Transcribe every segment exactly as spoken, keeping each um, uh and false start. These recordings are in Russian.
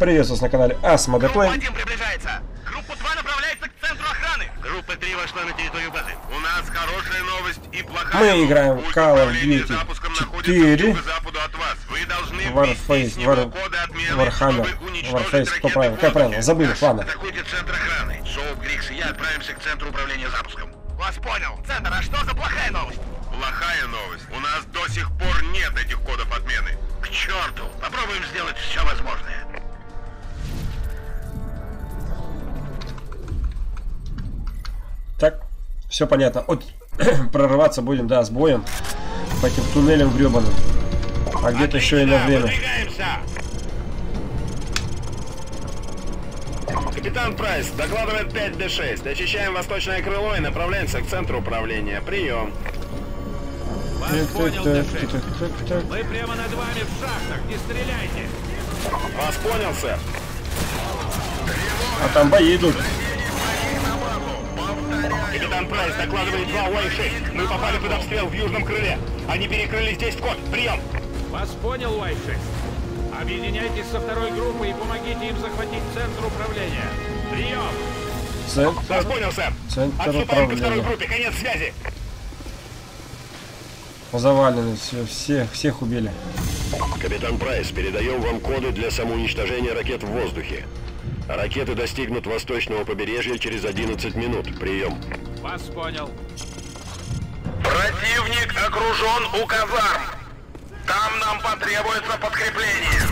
Приветствую вас на канале Асмодеплей. Группа один приближается. Группа два направляется к центру охраны. Группа три вошла на территорию базы. У нас хорошая новость и плохая. Мы играем в Call of Duty четыре. Warface, War... Warhammer, Warface, кто правильно? Как правильно? Забыл, ладно. Атакуйте центр охраны. Шоу, Грикс и я отправимся к центру управления запуском. Вас понял. Центр, а что за плохая новость? Плохая новость. У нас до сих пор нет этих кодов отмены. К черту. Попробуем сделать все возможное. Так, все понятно. Вот прорываться будем, да, с боем по этим туннелям гребаным. А где-то еще и на время. Капитан Прайс, докладывает пять дэ шесть. Очищаем восточное крыло и направляемся к центру управления. Прием. Вас понял, дэ шесть. Мы прямо над вами в шахтах, не стреляйте. Вас понял, сэр. А там бои идут. Капитан Прайс, докладывает два уай шесть. Мы попали под обстрел в южном крыле. Они перекрыли здесь вход. Прием. Вас понял, уай шесть. Объединяйтесь со второй группой и помогите им захватить центр управления. Прием! Центр, Вас понял, сэр. центр Отступаем ко второй управления. группе. Конец связи. Завалены, все, всех, всех убили. Капитан Прайс, передаем вам коды для самоуничтожения ракет в воздухе. Ракеты достигнут восточного побережья через одиннадцать минут. Прием. Вас понял. Противник окружен у казарм. Там нам потребуется подкрепление.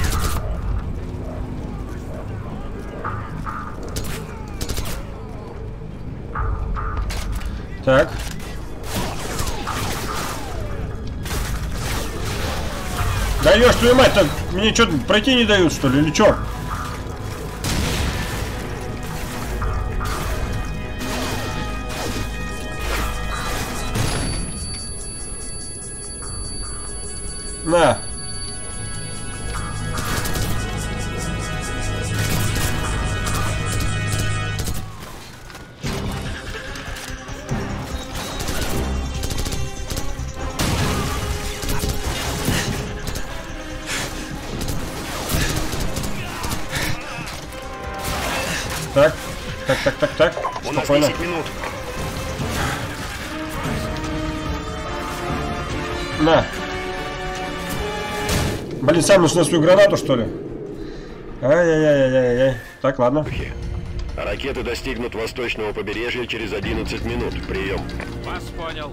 Так. Да ешь твою мать, так мне что-то пройти не дают, что ли, или что? На. Так, так, так, так, так. У нас Спокойно. десять минут. На. Блин, сам нужно свою гранату, что ли? Ай-яй-яй-яй-яй. Так, ладно. Ракеты достигнут восточного побережья через одиннадцать минут. Прием. Вас понял.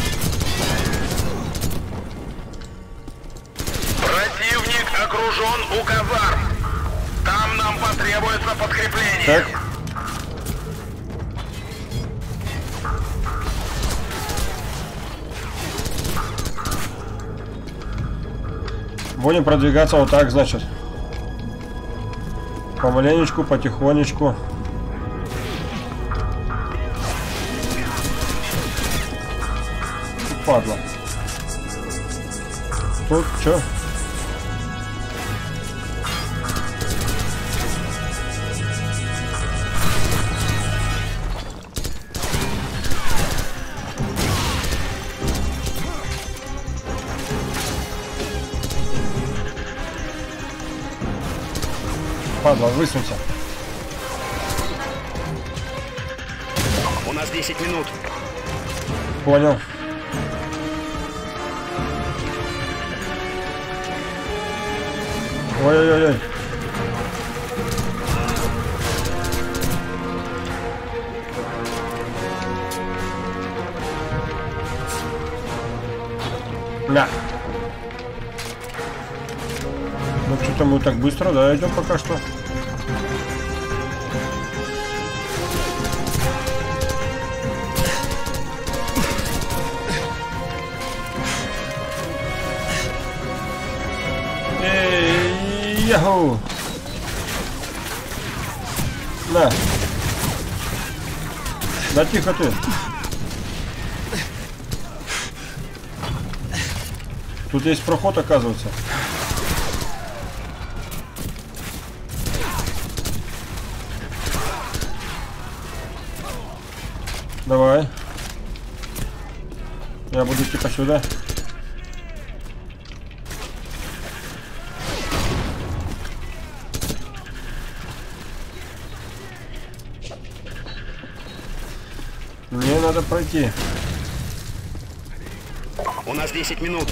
Противник окружен у казарм. Там нам потребуется подкрепление. Так. Будем продвигаться вот так, значит. Помаленечку, потихонечку. Падла. Тут что? Падла, высунься. У нас десять минут. Понял. Ой-ой-ой. На. Ну что-то мы так быстро, да, идем пока что. Эй, яху. На. Да тихо ты. Тут есть проход, оказывается. Давай. Я буду идти посюда. Мне надо пройти. У нас десять минут.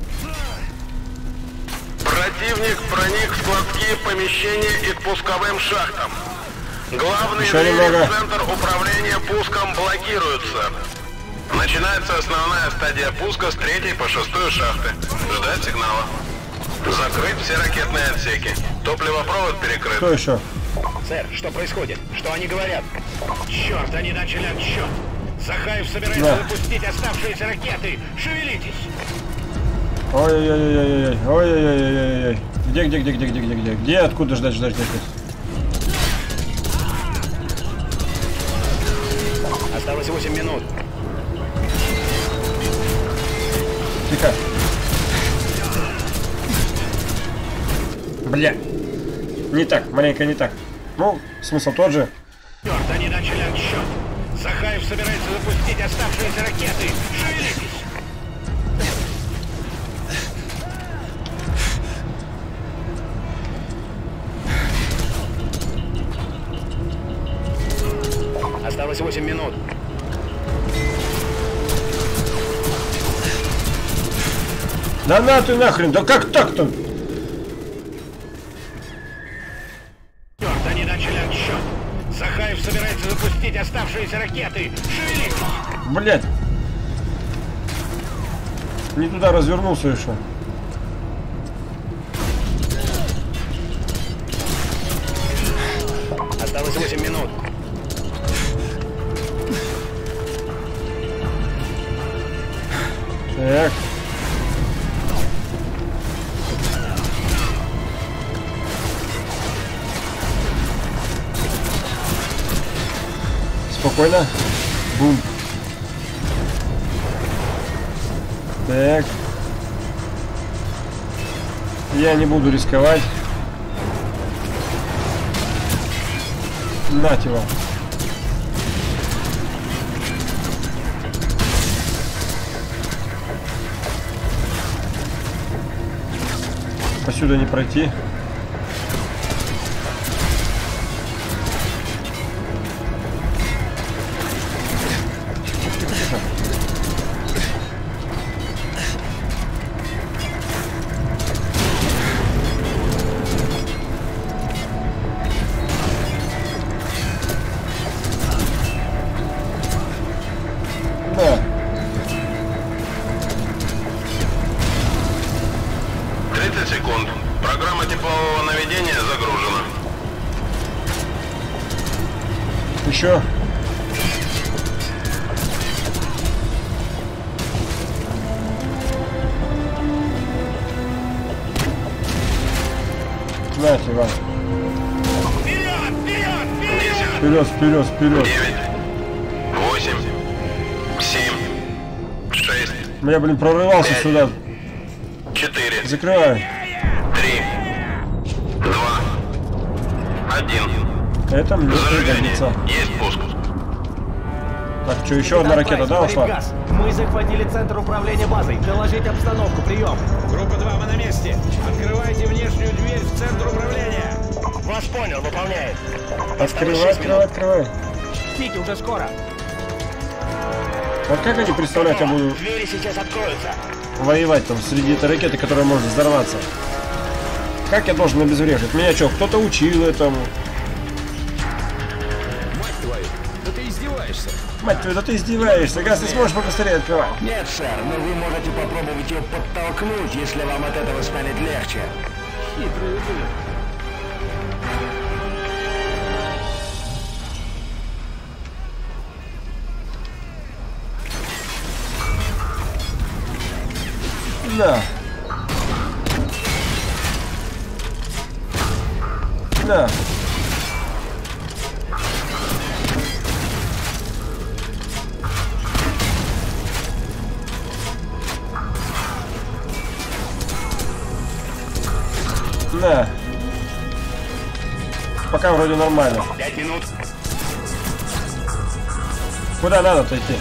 Противник проник в складские помещения и к пусковым шахтам. Главные Еще двери немного. в центр управления пуском блокируются. Начинается основная стадия пуска с третьей по шестую шахты. Ждать сигнала. Закрыть все ракетные отсеки. Топливопровод перекрыт. Кто еще? Сэр, что происходит? Что они говорят? Черт, они начали отсчет. Захаев собирается Да. запустить оставшиеся ракеты. Шевелитесь. Ой-ой-ой-ой-ой. Ой-ой-ой-ой-ой. Где, где, где, где, где, где, где? Где? Откуда ждать, ждать, ждать? Осталось восемь минут. Тихо. Бля. Не так, маленько не так. Ну, смысл тот же. Черт, они начали отсчет. Захаев собирается запустить оставшиеся ракеты. Шевелитесь. Осталось восемь минут. Да на ты нахрен, да как так-то? Черт, они начали отсчет. Захаев собирается запустить оставшиеся ракеты. Шевелитесь. Блять. Не туда развернулся еще. Осталось восемь минут. Так. Спокойно. Бум. Так. Я не буду рисковать. Нать его. Посюда не пройти. Да. тридцать секунд. Программа теплового наведения загружена. Еще. Знаете, Иван. Вперед! Вперед! Вперед! десять, Вперед, вперед, вперед. девять, восемь, семь, шесть, Я, блин, прорывался Пять. сюда. четыре, Закрываю. три, два, один. Это мне Зажигание. пригодится. Есть пуск. Так, что, еще одна ракета, да, ушла? Газ. Мы захватили центр управления базой. Доложить обстановку. Прием. Группа два, мы на месте. Открывайте внешнюю дверь в центр управления. Вас понял, выполняет. Открывай, открывай, открывай. Ждите, уже скоро. Вот как они представляют, я буду Двери сейчас откроются. воевать там среди этой ракеты, которая может взорваться? Как я должен обезвреживать? Меня что, кто-то учил этому? Мать твою, да ты издеваешься. Мать твою, да ты издеваешься, Газ, ты сможешь побыстрее открывать? Нет, сэр, но вы можете попробовать ее подтолкнуть, если вам от этого станет легче. Хитрый ублюдок. Да. Да. Да. Пока вроде нормально. Пять минут. Куда надо-то идти?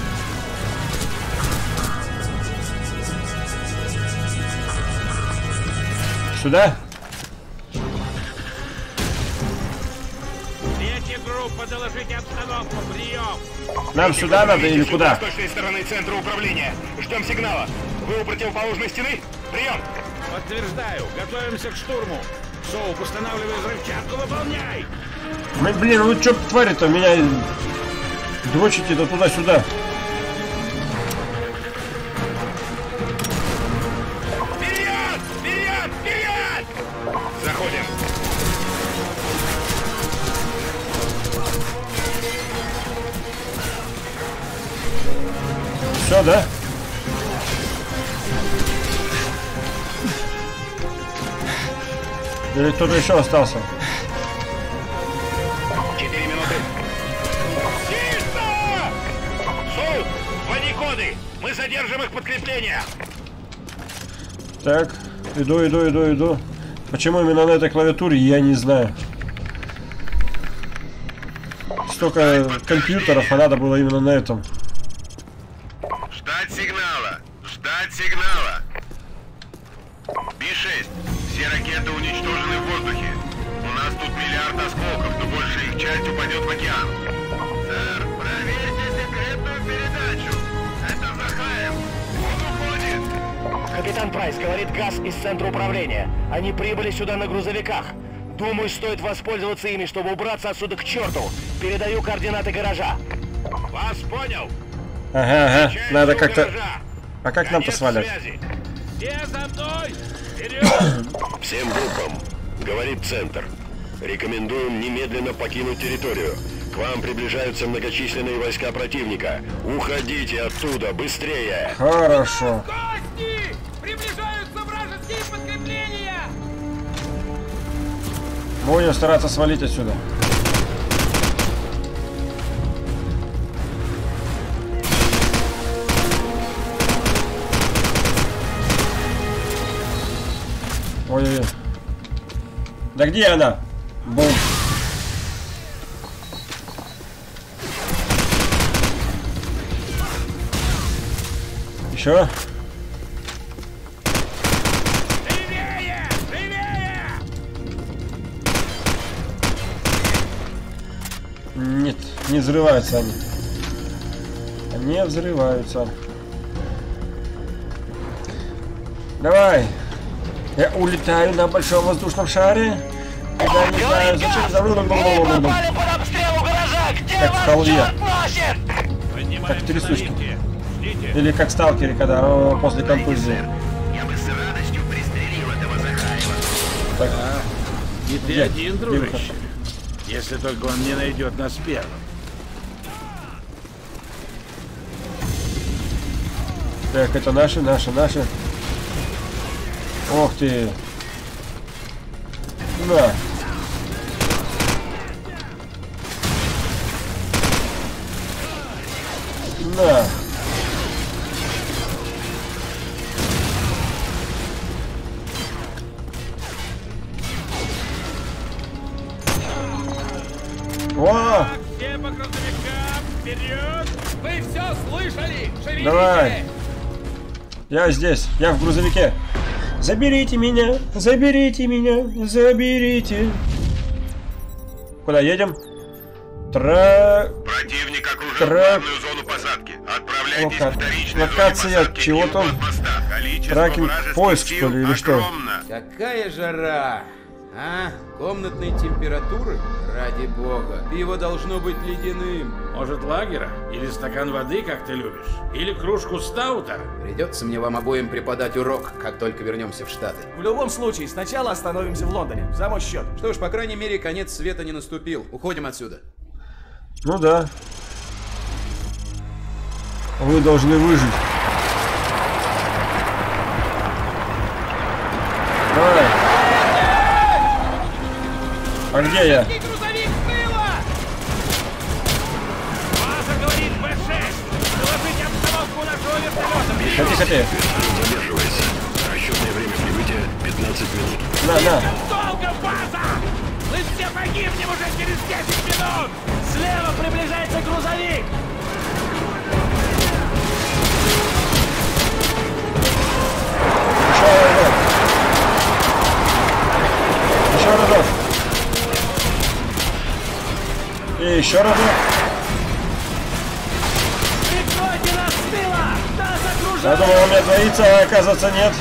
Сюда? Третья группа доложите обстановку. Прием. Нам сюда надо или куда? С восточной стороны центра управления. Ждем сигнала. Вы у противоположной стены? Прием. Подтверждаю. Готовимся к штурму. Соуп, устанавливай взрывчатку. Выполняй. Ну, блин, вы что творите-то? Меня дрочите-то туда-сюда. Вперед! Вперед! Вперед! Заходим. Все, да? Или кто-то еще остался? Четыре минуты. Тихо! Соуп, вводи коды. Мы задержим их подкрепление. Так, иду, иду, иду, иду. Почему именно на этой клавиатуре, я не знаю. Столько компьютеров, а надо было именно на этом. Ждать сигнала. Ждать сигнала. Би шесть. Все ракеты уничтожены в воздухе. У нас тут миллиард осколков, но большая их часть упадет в океан. Сэр, проверьте секретную передачу. Это Захаев. Он уходит. Капитан Прайс, говорит Газ из центра управления. Они прибыли сюда на грузовиках. Думаю, стоит воспользоваться ими, чтобы убраться отсюда к черту. Передаю координаты гаража. Вас понял. Ага, ага, Встречаемся надо у как-то... гаража. А как нам-то Конец свалять? связи. Все за мной. Вперед. Всем группам, говорит Центр. Рекомендуем немедленно покинуть территорию. К вам приближаются многочисленные войска противника. Уходите оттуда, быстрее! Хорошо. Гости! Приближаются вражеские подкрепления! Будем стараться свалить отсюда. Ой-ой-ой. Да где она? Бум. Еще? Живее! Живее! Нет, не взрываются они. Не взрываются. Давай. Я улетаю на большом воздушном шаре. Я не знаю, зачем забыл. Попали под обстрел у гаража! Где Как в вас халве. черт носит? Поднимаем Как трясучки. навики. Ждите. Или как сталкеры, когда о, после контузии. Я бы с радостью пристрелил этого Захаева. Так, И ты Где? один, Где дружище. выход? Если только он не найдет нас первым. так, это наши, наши, наши. Ох ты. На. На. О! Все по грузовикам! Вперед! Вы все слышали? Шевелитесь! Давай. Я здесь, я в грузовике. Заберите меня, заберите меня, заберите. Куда едем? Тра... Противник окружил Трак- главную зону посадки. Отправляйтесь Лока- к вторичной локация зоне посадки чего-то? и у подмоста. Количество Тракинг, вражеских поиск, сил что ли, или что? огромно. Какая жара! А? Комнатной температуры? Ради бога. Пиво должно быть ледяным. Может, лагера? Или стакан воды, как ты любишь? Или кружку стаута? Придется мне вам обоим преподать урок, как только вернемся в Штаты. В любом случае, сначала остановимся в Лондоне. За мой счет. Что ж, по крайней мере, конец света не наступил. Уходим отсюда. Ну да. Вы должны выжить. Давай. А где я? Грузовик с тыла! База говорит Бэ шесть! Доложите обстановку нашего вертолета! Хоти, хоти. Задерживается. Расчетное время прибытия пятнадцать минут. На, на. Долго, база! Мы все погибнем уже через десять минут! Слева приближается грузовик! Еще разок. Еще разок. И еще разок. Прикройте нас с тыла! Нас Я окружают! думал, у меня двоится, а оказывается нет.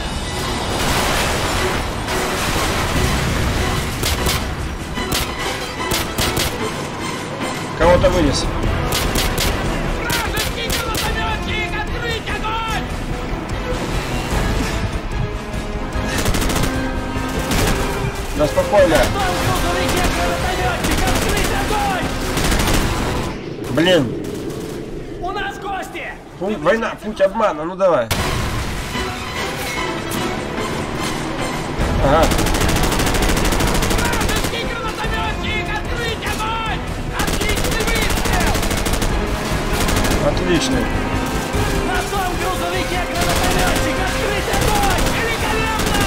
Кого-то вынес. Вражеский гранатометчик! Открыть огонь! Да спокойно. В том грузовике гранатометчик! Открыть огонь! Блин. У нас гости! Путь, война, путь обмана. Ну давай. Ага. Вражеский гранатометчик! Открыть огонь! Отличный выстрел! Отличный. На том грузовике гранатометчик! Открыть огонь! Великолепно!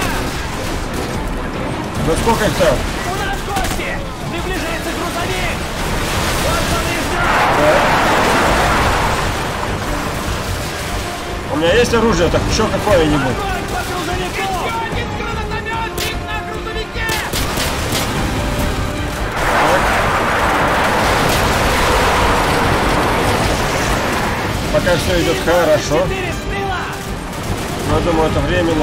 Да сколько их там? У нас гости! Приближается грузовик! Вот он и ждет! У меня есть оружие, так еще какое-нибудь. Огонь по грузовику! Один гранатометчик на грузовике! Пока все идет хорошо. Четыре стрела! Но я думаю, это временно.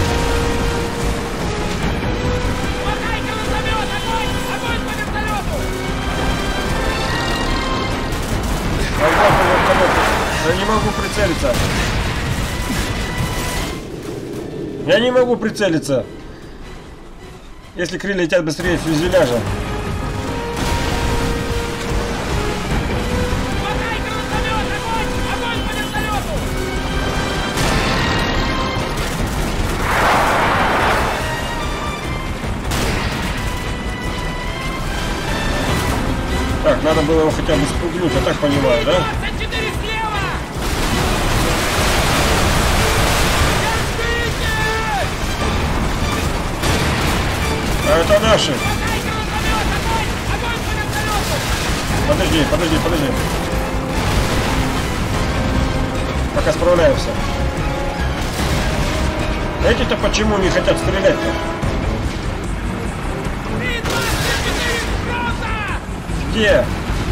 Хватай гранатомет! Огонь! Огонь по вертолету! Огонь по вертолету. Я не могу прицелиться. Я не могу прицелиться. Если крылья летят быстрее фюзеляжа. Хватай гранатомет! Огонь! Огонь по вертолету! Так, надо было его хотя бы спугнуть, я так понимаю, да? двадцать четыре слева! Держитесь! А это наши. Хватай гранатомет! Огонь! Огонь по вертолету! Подожди, подожди, подожди. Пока справляемся. Эти-то почему не хотят стрелять-то? три двадцать четыре сброса! Где?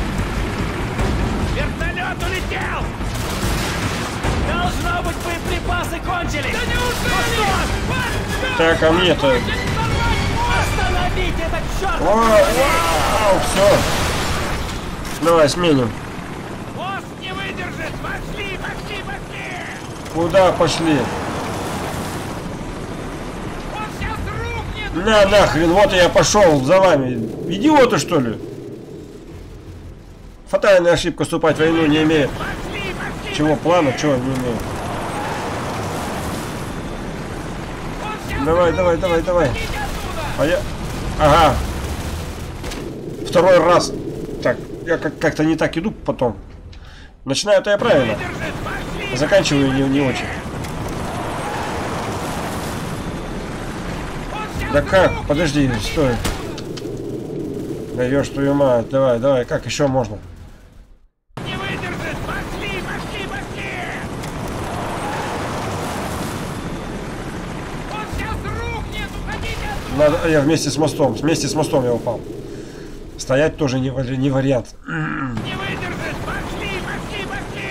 Вертолет улетел! Должно быть, боеприпасы кончились! Да неужели? Так, а мне-то... Остановите этот черт! Вау, вау, все. Давай сменим. Мост не выдержит! Пошли, пошли, пошли! Куда пошли? Он сейчас рухнет! На нахрен, вот я пошел за вами. Идиоты, что ли? Фатальная ошибка, вступать в войну не имеет. Пошли, пошли! Чего плана, чего не имеет. Он сейчас Давай, давай, давай, давай. рухнет оттуда! А я... Ага. Второй раз. Так, я как- как-то не так иду потом. Начинаю-то я правильно. Держит, пошли! Заканчиваю не, не очень. Он сейчас Да как? рухнет! Подожди, стой. Даешь твою мать. Давай, давай. Как еще можно? Не выдержит! Пошли, пошли, пошли! Он сейчас рухнет! Уходите оттуда! Надо, я вместе с мостом. Вместе с мостом я упал. Стоять тоже не, вари- не вариант. Не выдержит! Пошли, пошли, пошли!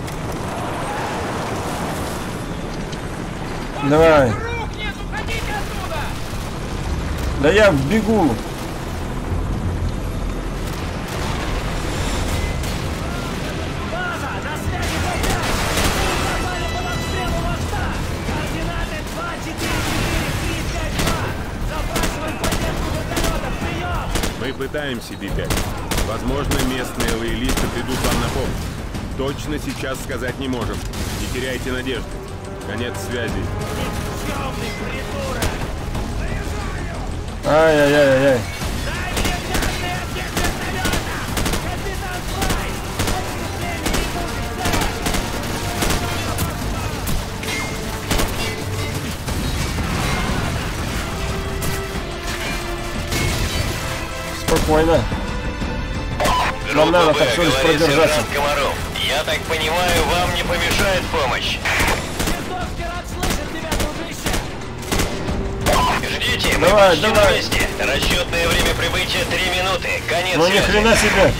Он Давай. сейчас рухнет! Уходите оттуда! Да я бегу. База! На связи Б пять! Мы попали под обстрел у моста! Координаты два четыре четыре три пять два! Запрашиваем поддержку вертолетов! Прием! Мы пытаемся, Би пять. Возможно, местные лоялисты придут вам на помощь. Точно сейчас сказать не можем. Не теряйте надежды. Конец связи. Никчемный придурок! Ай-яй-яй-яй. Дай мне данные от тех вертолетов! Капитан Слайс! Отступление идут в цель! Спокойно. Нам надо так всего лишь продержаться. Комаров. Я так понимаю, вам не помешает помощь. Чертовски рад слышать тебя, дружище! Жди Слышите? Мы Давай, почти давай. на месте. Расчетное время прибытия три минуты. Конец Ну ни связи. хрена себе.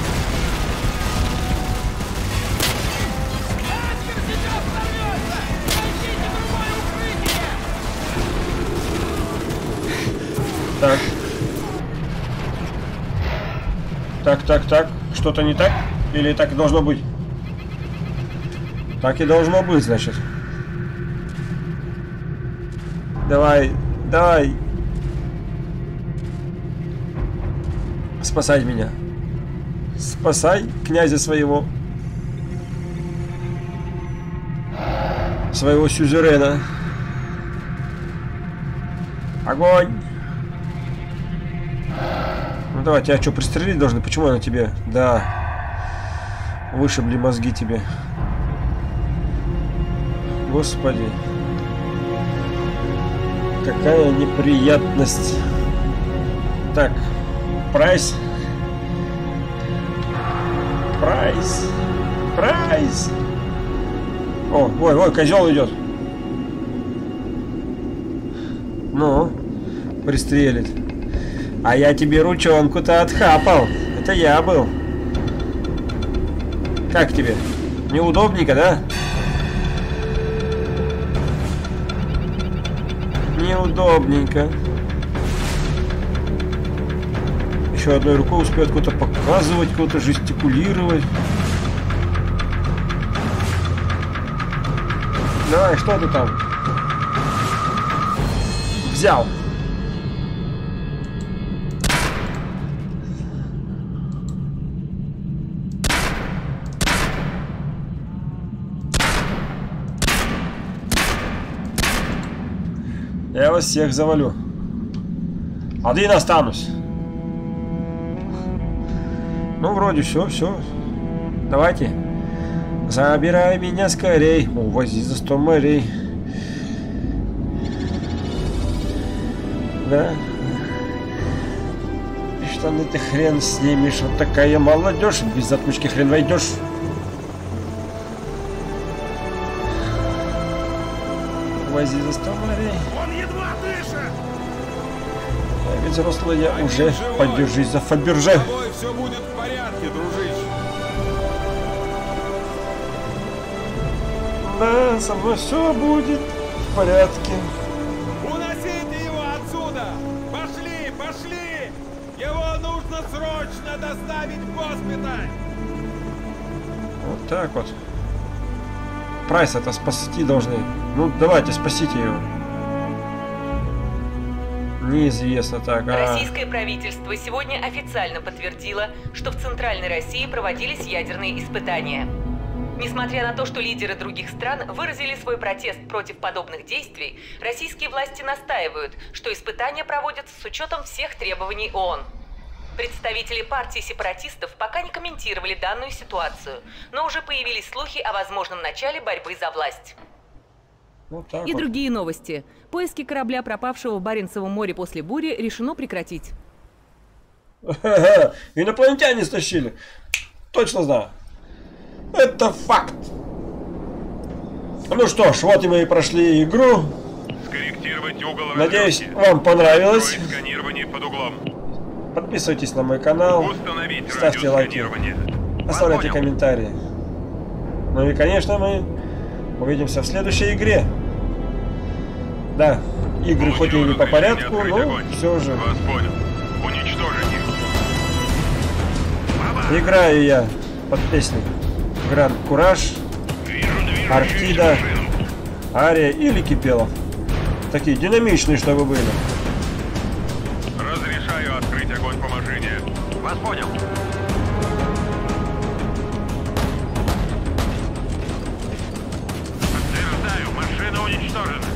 Так. Так, так, так. Что-то не так? Или так и должно быть? Так и должно быть, значит. Давай, давай. Спасай меня. Спасай князя своего. Своего сюзерена. Огонь! Ну давай, тебя что, пристрелить должны? Почему она тебе? Да. Вышибли мозги тебе. Господи. Какая неприятность. Так. Прайс. Прайс. Прайс. О, ой, ой, козел идет. Ну, пристрелит. А я тебе ручонку-то отхапал. Это я был. Как тебе? Неудобненько, да? Неудобненько. Еще одной рукой успеет кого-то показывать, кого-то жестикулировать. Давай, что ты там? Взял. Я вас всех завалю. Один останусь. Ну, вроде все, все. Давайте. Забирай меня скорей. Увози за сто морей. Да. И штаны ты хрен снимешь. Вот такая молодежь. Без отмычки хрен войдешь. Увози за сто морей. Он едва дышит! Я ведь взрослый, я уже. Подержись за Фаберже. Все будет в порядке, дружище. Да, со мной все будет в порядке. Уносите его отсюда! Пошли, пошли! Его нужно срочно доставить в госпиталь! Вот так вот. Прайс это спасти должны. Ну, давайте, спасите его. Неизвестно так. А... Российское правительство сегодня официально подтвердило, что в Центральной России проводились ядерные испытания. Несмотря на то, что лидеры других стран выразили свой протест против подобных действий, российские власти настаивают, что испытания проводятся с учетом всех требований ООН. Представители партии сепаратистов пока не комментировали данную ситуацию, но уже появились слухи о возможном начале борьбы за власть. Вот так И вот. другие новости. Поиски корабля, пропавшего в Баренцевом море после бури, решено прекратить. Инопланетяне стащили. Точно знаю. Это факт. Ну что ж, вот и мы и прошли игру. Скорректировать угол Надеюсь, развертки. вам понравилось. Строить сканирование под углом. Подписывайтесь на мой канал. Установить Ставьте лайки. радиосканирование. Оставляйте Понял. комментарии. Ну и, конечно, мы увидимся в следующей игре. Да, игры хоть и не по порядку, но все же. Вас понял. Уничтожить их. Играю я под песни Гранд Кураж, Арктида, Ария или Кипелов. Такие динамичные, чтобы были. Разрешаю открыть огонь по машине. Вас понял. Подтверждаю, машина уничтожена.